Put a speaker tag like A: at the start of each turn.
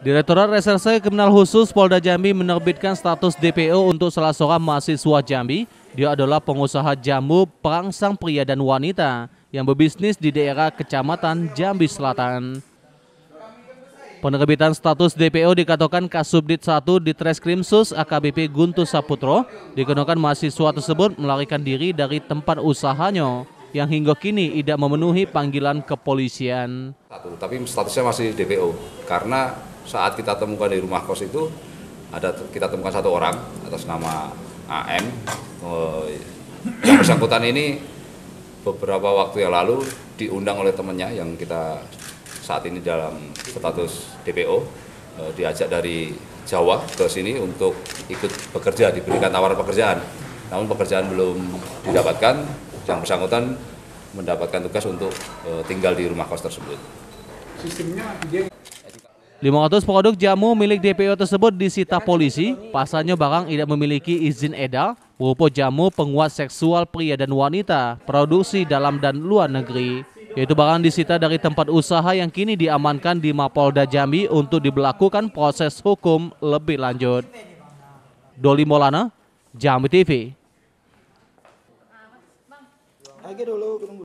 A: Direktorat Reserse Kriminal Khusus Polda Jambi menerbitkan status DPO untuk salah seorang mahasiswa Jambi. Dia adalah pengusaha jamu perangsang pria dan wanita yang berbisnis di daerah Kecamatan Jambi Selatan. Penerbitan status DPO dikatakan Kasubdit 1 Ditreskrimsus AKBP Guntur Saputro dikenakan mahasiswa tersebut melarikan diri dari tempat usahanya yang hingga kini tidak memenuhi panggilan kepolisian.
B: Tapi statusnya masih DPO karena saat kita temukan di rumah kos itu kita temukan satu orang atas nama AM. Yang bersangkutan ini beberapa waktu yang lalu diundang oleh temannya yang kita saat ini dalam status DPO, diajak dari Jawa ke sini untuk ikut bekerja, diberikan tawaran pekerjaan. Namun pekerjaan belum didapatkan, yang bersangkutan mendapatkan tugas untuk tinggal di rumah kos tersebut.
C: Sistemnya dia
A: 500 produk jamu milik DPO tersebut disita polisi. Pasalnya barang tidak memiliki izin edar berupa jamu penguat seksual pria dan wanita produksi dalam dan luar negeri. Yaitu barang disita dari tempat usaha yang kini diamankan di Mapolda Jambi untuk diberlakukan proses hukum lebih lanjut. Doli Maulana, Jambi TV.